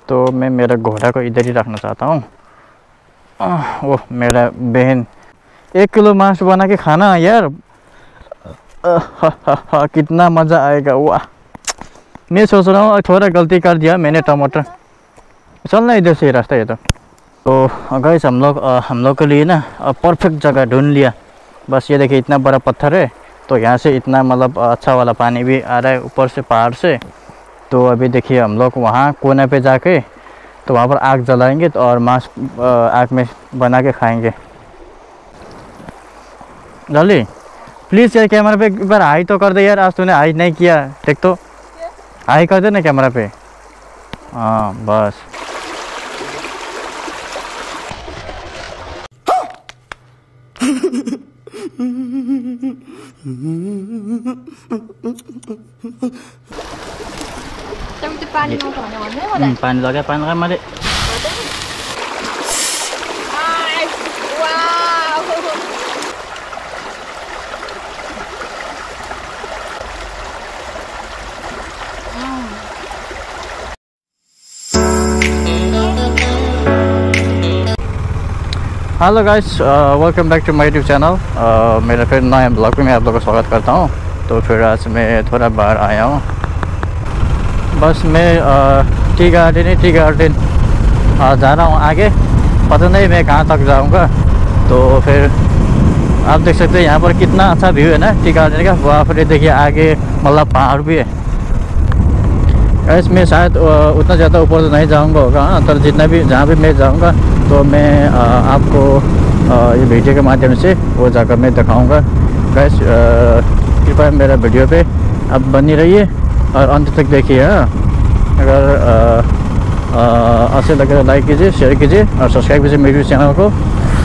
तो मैं मेरा घोड़ा को इधर ही रखना चाहता हूँ। वो मेरा बहन 1 किलो मांस बना के खाना यार, कितना मज़ा आएगा। वाह, मैं सोच रहा हूँ थोड़ा गलती कर दिया मैंने, टमाटर चलना इधर से रास्ता है तो गाइस हम लोग के लिए ना परफेक्ट जगह ढूंढ लिया। बस ये देखिए इतना बड़ा पत्थर है, तो यहाँ से इतना मतलब अच्छा वाला पानी भी आ रहा है ऊपर से पहाड़ से। तो अभी देखिए हम लोग वहाँ कोने पे जाके तो वहाँ पर आग जलाएंगे तो और मांस आग में बना के खाएंगे। जल्दी प्लीज़ यार कैमरा पे एक बार हाई तो कर दे यार, आज तूने हाई नहीं किया, देख तो हाई कर दे ना कैमरा पे। हाँ बस। पानी लगा मैले। Hello guys, welcome back to my YouTube channel. मेरा फिर नया ब्लॉग में मैं आप लोगों का स्वागत करता हूँ। तो फिर आज मैं थोड़ा बाहर आया हूँ। बस मैं टी गार्डन जा रहा हूँ आगे, पता नहीं मैं कहाँ तक जाऊँगा। तो फिर आप देख सकते हैं यहाँ पर कितना अच्छा व्यू है ना टी गार्डन का। वहाँ पर देखिए आगे मतलब पहाड़ भी है। गाइस मैं शायद उतना ज़्यादा ऊपर तो नहीं जाऊँगा होगा, तो जितना भी जहाँ भी मैं जाऊँगा तो मैं आपको ये वीडियो के माध्यम से वो जगह मैं दिखाऊँगा। गाइस कृपया मेरा वीडियो पे आप बनी रहिए और अंत तक देखिए। अगर अच्छे लगे तो लाइक कीजिए, शेयर कीजिए और सब्सक्राइब कीजिए मेरे यूट्यूब चैनल को।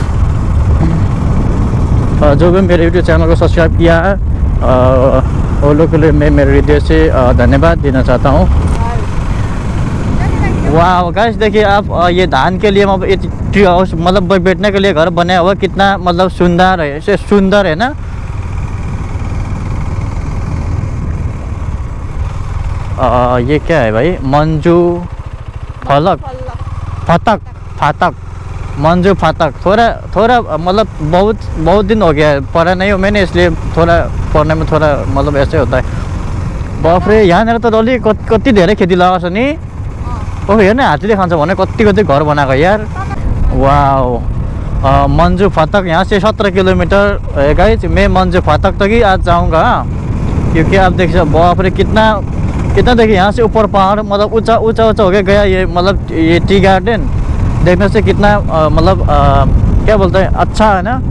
जो भी मेरे यूट्यूब चैनल को सब्सक्राइब किया है वो लोग के लिए मैं मेरे हृदय से धन्यवाद देना चाहता हूँ। वाह गाइस देखिए आप, ये धान के लिए ट्री हाउस मतलब बैठने के लिए घर बने हुआ, कितना मतलब सुंदर है, ऐसे सुंदर है ना। ये क्या है भाई, मंजू फातक मंजू फातक। थोड़ा मतलब बहुत दिन हो गया पढ़ा नहीं हो मैंने, इसलिए थोड़ा पढ़ने में थोड़ा मतलब ऐसे होता है। बाफ रे, यहाँ तो डल्ली कति धेरै खेती लगाएको छ नि। ओ हेर्न हात्तीले खान्छ भने कति घर बनाएको यार। वाह, मंजू फातक यहाँ से 17 किलोमीटर है गाइस। मैं मंजू फातक तक ही आज जाऊँगा, क्योंकि आप देख सकते बाप रे कितना देखिए यहाँ से ऊपर पहाड़ मतलब ऊंचा हो गया ये, मतलब ये टी गार्डन देखने से कितना मतलब क्या बोलते हैं, अच्छा है ना।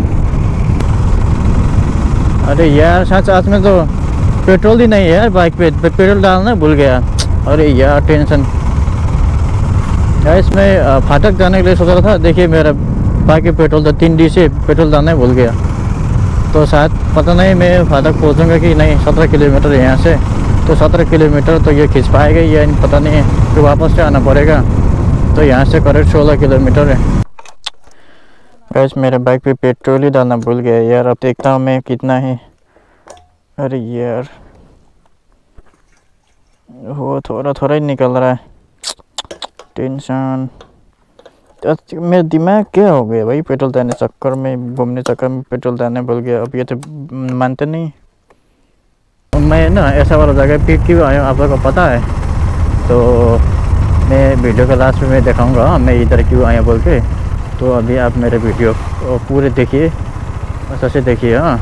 अरे यार सच आज में तो पेट्रोल ही नहीं है यार, बाइक पे पेट्रोल डालना भूल गया। अरे यार टेंशन। गाइस मैं फाटक जाने के लिए सोच रहा था, देखिए मेरा बाइक के पेट्रोल तो 3D से पेट्रोल डालना भूल गया। तो शायद पता नहीं मैं फाटक पहुंचूंगा कि नहीं। 17 किलोमीटर है यहाँ से, तो 17 किलोमीटर तो ये खींच पाएगा या पता नहीं है, फिर वापस से आना पड़ेगा। तो यहाँ से करीब 16 किलोमीटर है। गाइस मेरे बाइक पे पेट्रोल ही डालना भूल गया यार, अब देखता हूँ मैं कितना है। अरे यार वो थोड़ा ही निकल रहा है, टेंशन। मेरा दिमाग क्या हो गया भाई, पेट्रोल डालने चक्कर में, घूमने चक्कर में पेट्रोल डालने भूल गया। अब ये तो मानते नहीं। मैं ना ऐसा वाला जगह पे क्यों आया आप लोगों को पता है, तो मैं वीडियो के लास्ट में मैं दिखाऊंगा मैं इधर क्यों आया बोल के। तो अभी आप मेरे वीडियो पूरे देखिए, अच्छे से देखिए। हाँ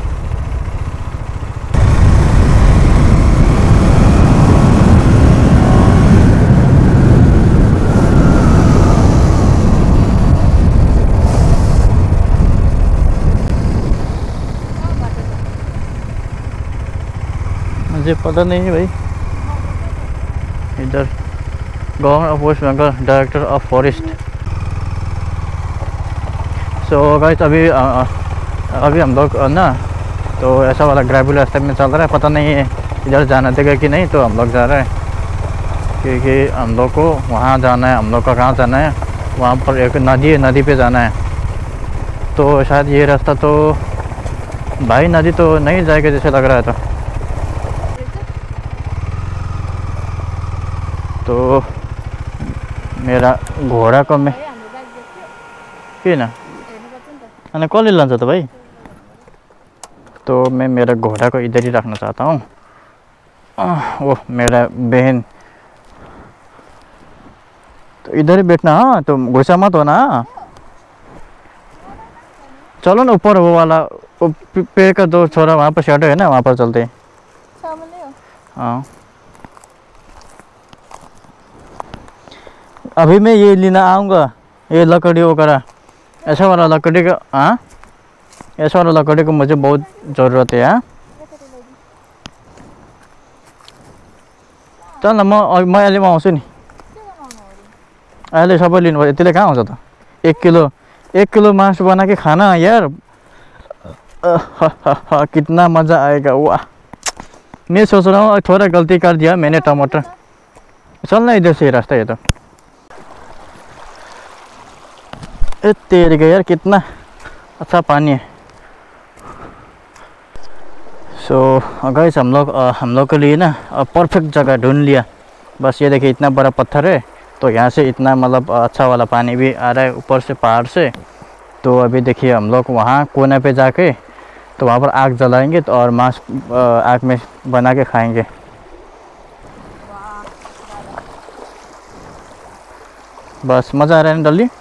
मुझे पता नहीं है भाई। इधर government of West Bengal, director of forest. So guys अभी हम लोग ना तो ऐसा वाला ग्रेवल रास्ते में चल रहा है, पता नहीं है इधर जाना देगा कि नहीं। तो हम लोग जा रहे हैं क्योंकि हम लोग को वहाँ जाना है। हम लोग का कहाँ जाना है, वहाँ पर एक नदी है, नदी पे जाना है। तो शायद ये रास्ता तो भाई नदी तो नहीं जाएगा जैसे लग रहा था। तो मेरा घोडाको में किन अनि कसले लान्छ त भाइ? तो मैं मेरा घोड़ा को इधर ही रखना चाहता हूँ। ओह मेरा बहन, तो इधर ही बैठना। हाँ तो गुस्सा मत होना। चलो ना ऊपर वो वाला पेड़ का दो छोरा वहाँ पर शैडो है ना, वहाँ पर चलते हैं। हाँ अभी मैं ये लेना आऊँगा, ये लकड़ी वगैरह ऐसा वाला लकड़ी का। हाँ ऐसा वाला लकड़ी को मुझे बहुत ज़रूरत है। हाँ चल न म अहिले आउँछु नि। अहिले सबै लिनु भयो, त्यसले कहाँ आउँछ त? 1 किलो मांस बना के खाना यार। कितना मज़ा आएगा। वाह मैं सोच रहा हूँ थोड़ा गलती कर दिया मैंने टमाटर। चलना इधर से रास्ता है तो। तेरे का यार कितना अच्छा पानी है। सो गाइस हम लोग के लिए ना परफेक्ट जगह ढूंढ लिया। बस ये देखिए इतना बड़ा पत्थर है, तो यहाँ से इतना मतलब अच्छा वाला पानी भी आ रहा है ऊपर से पहाड़ से। तो अभी देखिए हम लोग वहाँ कोने पे जाके तो वहाँ पर आग जलाएंगे तो और मांस आग में बना के खाएंगे। बस मज़ा आ रहा है ना डल्ली?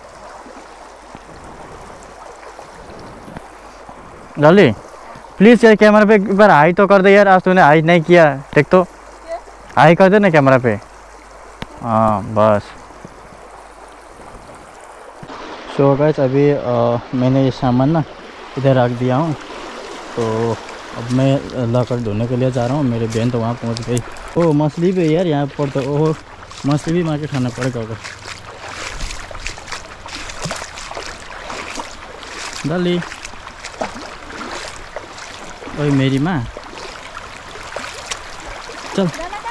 डल्ली प्लीज़ यार कैमरा पे एक बार हाई तो कर दे यार। आज तूने हाई नहीं किया, देख तो हाई कर दे ना कैमरा पे। हाँ बस। सो गाइस अभी मैंने ये सामान ना इधर रख दिया हूँ। तो अब मैं लाकर धोने के लिए जा रहा हूँ। मेरी बहन तो वहाँ पहुँच गई। ओ मछली भी यार यहाँ पर, तो ओह मछली भी मार के खाना पड़ेगा होगा। डल्ली ओए मेरी माँ चल।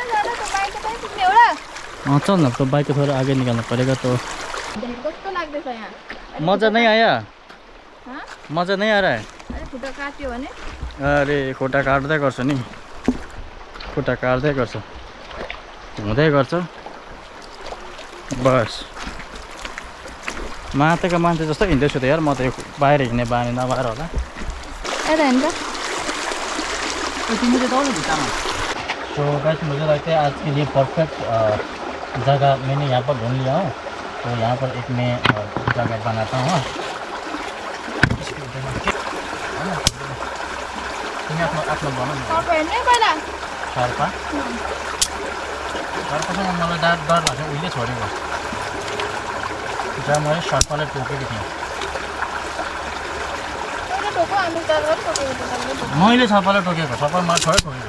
हाँ चल ना, तो बाइक को थोड़ा आगे निकालना पड़ेगा। तो मज़ा नहीं आया? मज़ा नहीं आ रहा है? अरे खुट्टा काट्दै गर्छ नि, खुट्टा काट्दै गर्छ, हुँदै गर्छ। बस मातेको मान्छे जस्तो हिँड्दैछु त यार म त। बाहिर हिँड्ने बानी नभएर होला। तो गाइस मुझे लगता है आज के लिए परफेक्ट जगह मैंने यहाँ पर ढूंढ लिया हूँ। तो यहाँ पर एक मैं जगह बनाता हूँ। आफ्नो बनाउनु सर्पासँग मलाई डर लाग्छ। उहिले छोडेको जहाँ मैले सर्पालाई टोकेको थिएँ। मैले सर्पालाई टोकेको, सर्पा मलाई छोडै टोकेको।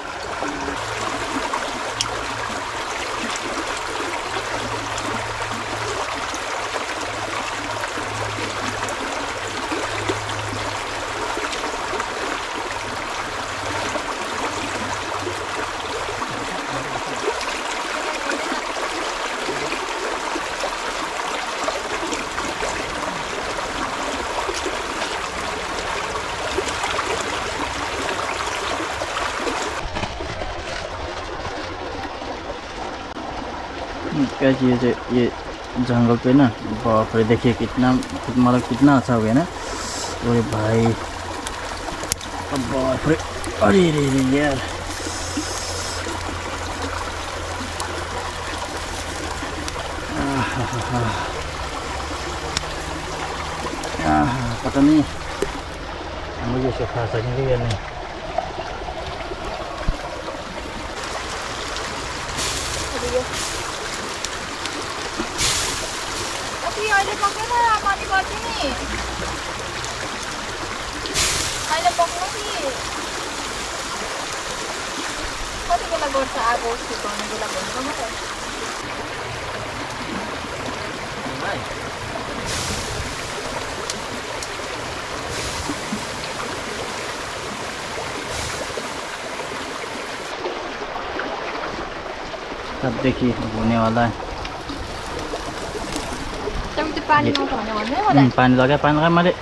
क्या चीज़ है ये जंगल पे ना। बाप रे देखिए कितना मतलब कितना अच्छा हो गया ना। अरे भाई बाप रे, अरे रे रे यार पता नहीं मुझे इसे खा सकेंगे या नहीं। अहिले पक्दैन रामनी गर्छु नि, अहिले पक्नु कि कति बेला गर्छ आगो सुकाउने बेला भनेको म त। अब देखिए होने वाला है। पानी पानी लगाए मैले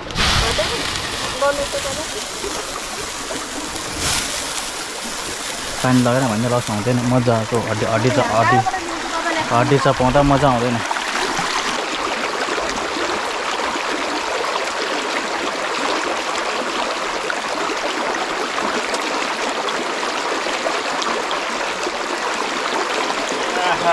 पानी लगाएर भन्ने रस आउँदैन। मजा आएको हड्डी हड्डी चपाउँदा मजा आउँदैन। आहा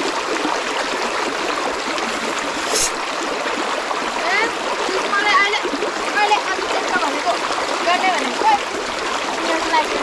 मलाई अहिले अहिले आलु चेक्का भनेको गर्ने भनेको मेरो लागि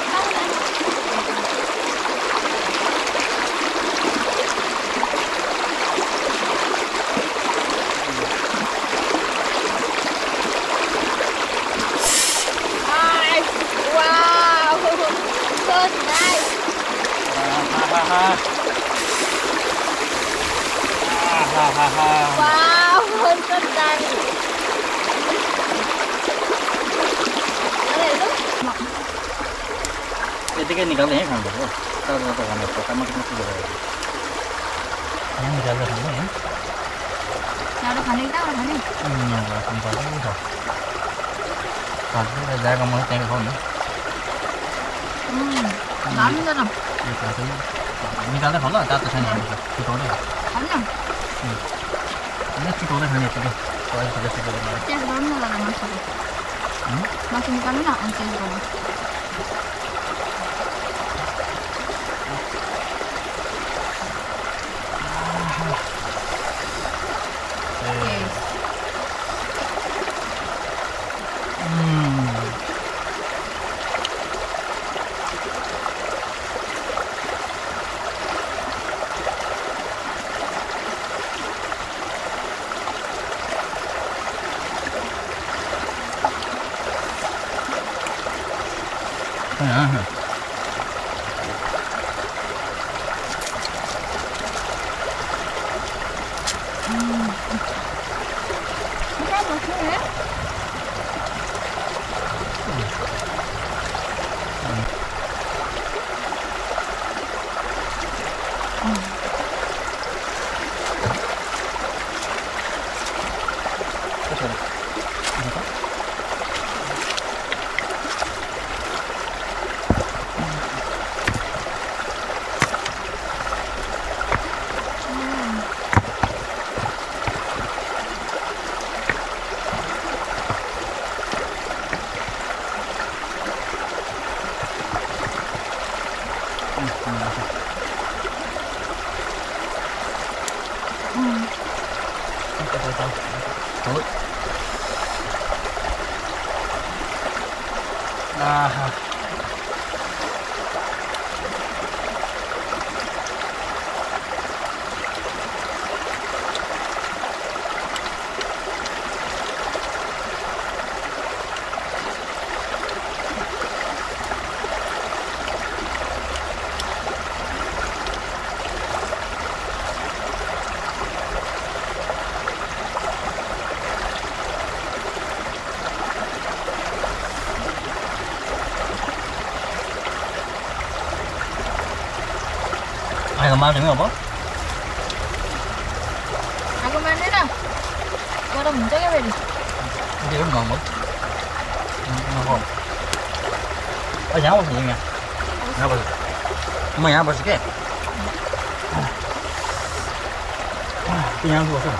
wow, so nice. यतिकै निकाल्दै यहीँ खानुपर्छ हो ताजा ताजा खानुपर्छ टमाटर मात्रै गरेर यहाँ निकाल्दै खानु है यहाँबाट खाने कि त्यहाँबाट खाने यहाँबाट खानुपर्छ नि त खाँदै जग्गा मलाई त्यहाँ खाऊ न दामी छ त निकाल्दै खाऊ ल तातो छैन छिटाउँदै होइन छिटाउँदै खाने यतिकै टेस्ट गर्नु न दादा मासुको मासु निकाल्नु न अनि टेस्ट गर्नु आगो मार्दैन अब आगो मार्दैन गरम हुन्छ क्या फेरि त्यो पनि नर्मल यहाँ बस्नु यहाँ बस्छु म यहाँ बस्छु के यहाँ बस्छु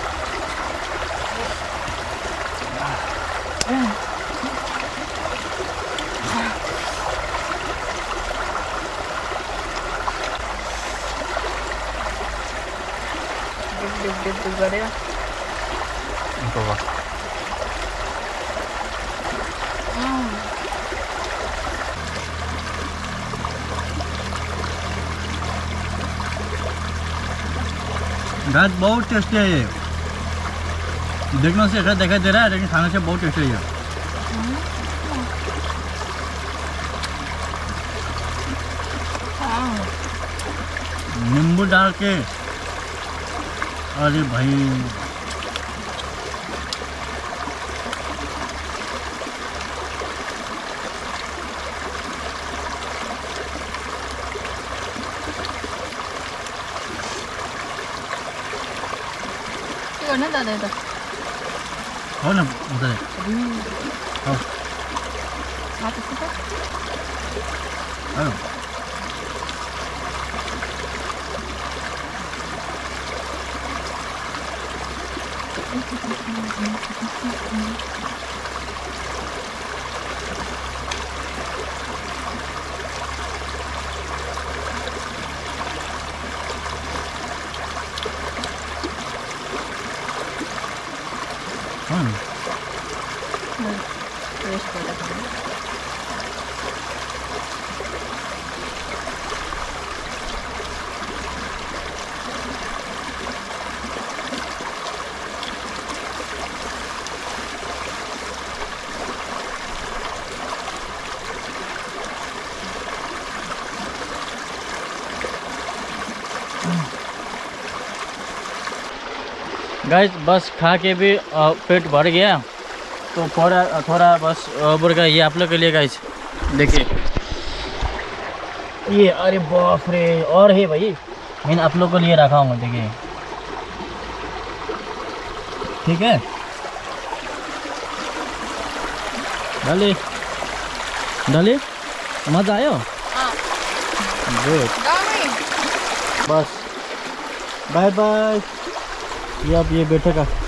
डिप गरेर गाइस बहुत टेस्टी है ये देखने से ऐसा दिखाई दे रहा है लेकिन खाने से बहुत टेस्टी है नींबू डाल के अरे भाई गर्ने दादा यता हो न मजाले हो हाँ वेस्ट हो रहा है। गाइस बस खा के भी पेट भर गया, तो थोड़ा बस ऊपर का ये आप लोग के लिए गाइस देखिए ये, अरे बाप रे, और है भाई, मैंने आप लोग को लिए रखा हूँ, देखिए ठीक है। डाले डाले, मजा आयो। हाँ गुड, गाँव में बस बाय बाय। ये अब ये बैठेगा।